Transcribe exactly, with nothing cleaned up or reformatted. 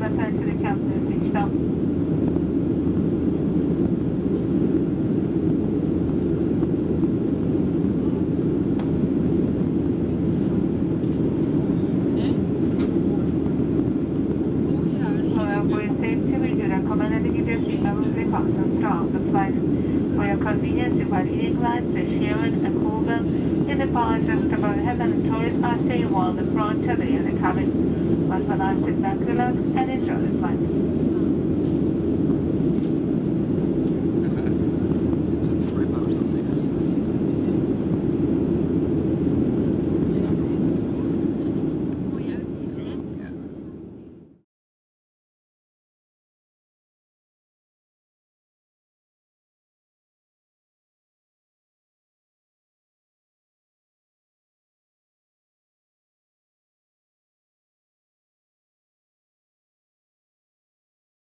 return to the captain's each stop. For your convenience, you are England, the Sharon and Colville in the bar just above heaven and tourists are staying while the front of the other cabin. But for last, sit back, relax and enjoy the flight.